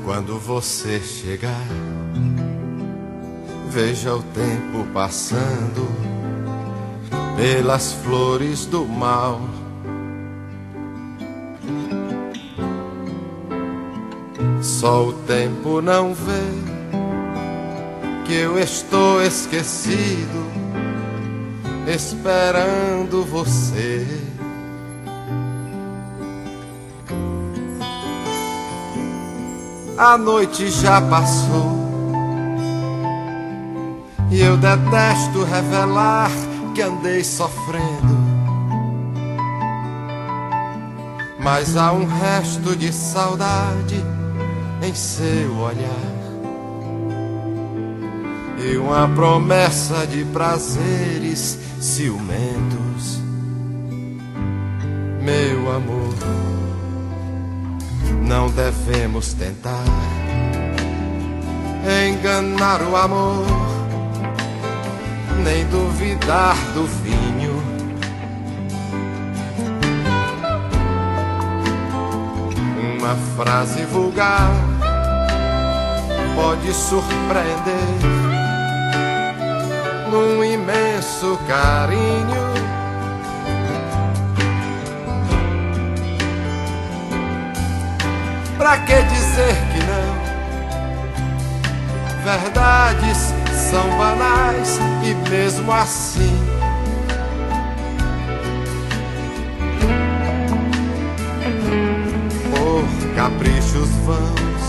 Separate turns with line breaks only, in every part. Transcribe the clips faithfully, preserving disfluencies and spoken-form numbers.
Quando você chegar, veja o tempo passando pelas flores do mal. Só o tempo não vê que eu estou esquecido, esperando você. A noite já passou e eu detesto revelar que andei sofrendo, mas há um resto de saudade em seu olhar e uma promessa de prazeres ciumentos. Meu amor, não devemos tentar enganar o amor, nem duvidar do vinho. Uma frase vulgar pode surpreender num imenso carinho. Pra que dizer que não? Verdades são banais e mesmo assim por caprichos vãos,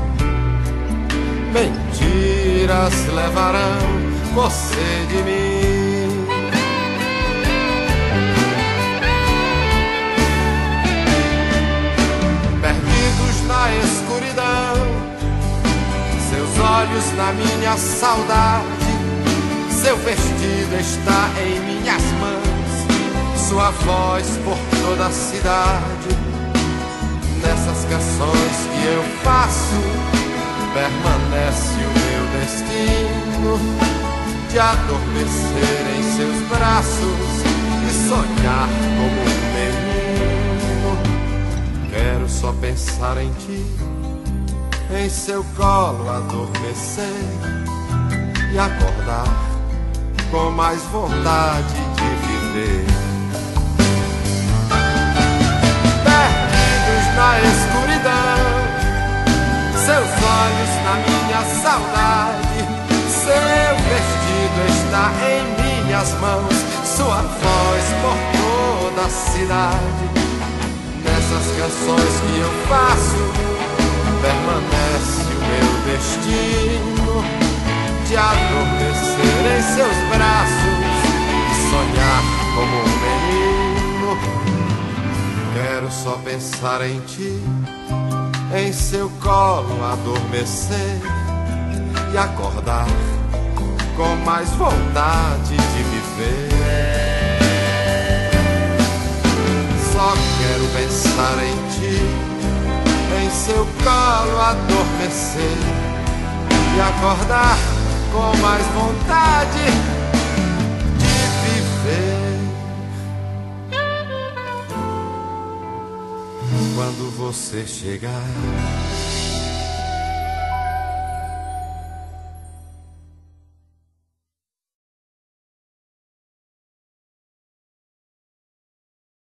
mentiras levarão você de mim. Perdidos na escuridão, seus olhos na minha saudade, seu vestido está em minhas mãos, sua voz por toda a cidade. Nessas canções que eu faço, permanece o meu destino de adormecer em seus braços e sonhar como um menino. Quero só pensar em ti, em seu colo adormecer e acordar com mais vontade de viver. Perdidos na escuridão, seus olhos na minha saudade, seu vestido está em minhas mãos, sua voz por toda a cidade. Nessas canções que eu faço, permanece o meu destino de adormecer em seus braços e sonhar como um menino. Quero só pensar em ti, em seu colo adormecer e acordar com mais vontade de viver. Só quero pensar em ti, em seu colo adormecer e acordar com mais vontade de viver. Quando você chegar,